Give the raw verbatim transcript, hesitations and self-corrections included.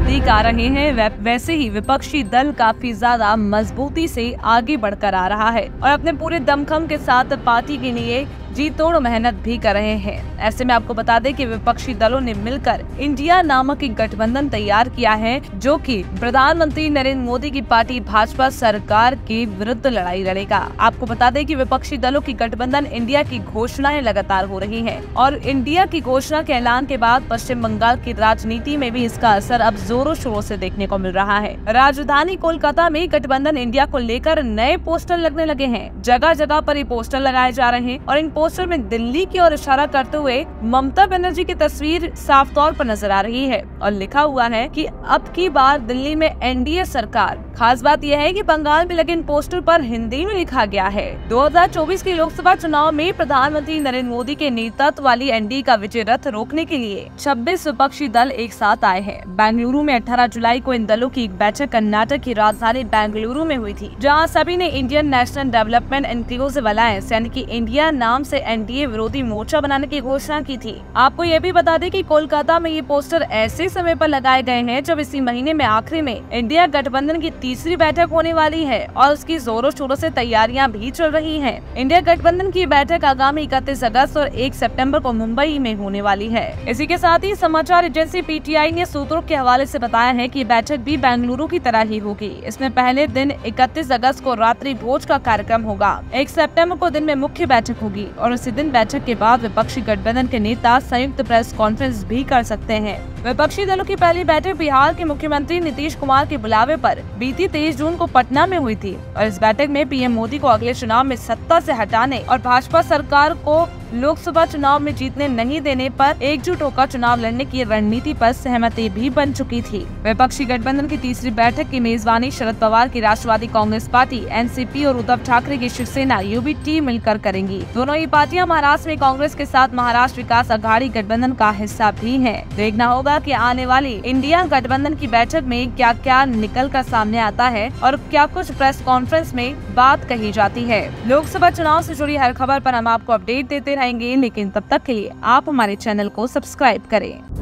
नजदीक आ रहे हैं, वैसे ही विपक्षी दल काफी ज्यादा मजबूती से आगे बढ़कर आ रहा है और अपने पूरे दमखम के साथ पार्टी के लिए जी तोड़ मेहनत भी कर रहे हैं। ऐसे में आपको बता दें कि विपक्षी दलों ने मिलकर इंडिया नामक एक गठबंधन तैयार किया है, जो कि प्रधानमंत्री नरेंद्र मोदी की पार्टी भाजपा सरकार के विरुद्ध लड़ाई लड़ेगा। आपको बता दें कि विपक्षी दलों की गठबंधन इंडिया की घोषणाएं लगातार हो रही हैं और इंडिया की घोषणा के ऐलान के बाद पश्चिम बंगाल की राजनीति में भी इसका असर अब जोरों शोरों से देखने को मिल रहा है। राजधानी कोलकाता में गठबंधन इंडिया को लेकर नए पोस्टर लगने लगे हैं। जगह जगह पर ये पोस्टर लगाए जा रहे हैं और इन पोस्टर में दिल्ली की ओर इशारा करते हुए ममता बनर्जी की तस्वीर साफ तौर पर नजर आ रही है और लिखा हुआ है कि अब की बार दिल्ली में एनडीए सरकार। खास बात यह है कि बंगाल में लगे इन पोस्टर पर हिंदी में लिखा गया है। दो हज़ार चौबीस के लोकसभा चुनाव में प्रधानमंत्री नरेंद्र मोदी के नेतृत्व वाली एनडीए का विजय रथ रोकने के लिए छब्बीस विपक्षी दल एक साथ आए हैं। बेंगलुरु में अठारह जुलाई को इन दलों की एक बैठक कर्नाटक की राजधानी बेंगलुरु में हुई थी, जहाँ सभी ने Indian national development inclusive alliance यानी कि इंडिया नाम से एनडीए विरोधी मोर्चा बनाने की घोषणा की थी। आपको ये भी बता दें कि कोलकाता में ये पोस्टर ऐसे समय पर लगाए गए हैं जब इसी महीने में आखिरी में इंडिया गठबंधन की तीसरी बैठक होने वाली है और उसकी जोरों शोरों से तैयारियां भी चल रही हैं। इंडिया गठबंधन की बैठक आगामी इकतीस अगस्त और एक सितंबर को मुंबई में होने वाली है। इसी के साथ ही समाचार एजेंसी पीटीआई ने सूत्रों के हवाले से बताया है कि बैठक भी बेंगलुरु की तरह ही होगी। इसमें पहले दिन इकतीस अगस्त को रात्रि भोज का कार्यक्रम होगा। एक सितंबर को दिन में मुख्य बैठक होगी और उसी दिन बैठक के बाद विपक्षी गठबंधन के नेता संयुक्त प्रेस कॉन्फ्रेंस भी कर सकते हैं। विपक्षी दलों की पहली बैठक बिहार के मुख्यमंत्री नीतीश कुमार के बुलावे पर बीती तेईस जून को पटना में हुई थी और इस बैठक में पीएम मोदी को अगले चुनाव में सत्ता से हटाने और भाजपा सरकार को लोकसभा चुनाव में जीतने नहीं देने पर एकजुट होकर चुनाव लड़ने की रणनीति पर सहमति भी बन चुकी थी। विपक्षी गठबंधन की तीसरी बैठक की मेजबानी शरद पवार की राष्ट्रवादी कांग्रेस पार्टी एनसीपी और उद्धव ठाकरे की शिवसेना यूबीटी मिलकर करेंगी। दोनों ही पार्टियां महाराष्ट्र में कांग्रेस के साथ महाराष्ट्र विकास अघाड़ी गठबंधन का हिस्सा भी है। देखना होगा कि आने वाली इंडिया गठबंधन की बैठक में क्या क्या निकल कर सामने आता है और क्या कुछ प्रेस कॉन्फ्रेंस में बात कही जाती है। लोकसभा चुनाव से जुड़ी हर खबर पर हम आपको अपडेट देते रहेंगे, लेकिन तब तक के लिए आप हमारे चैनल को सब्सक्राइब करें।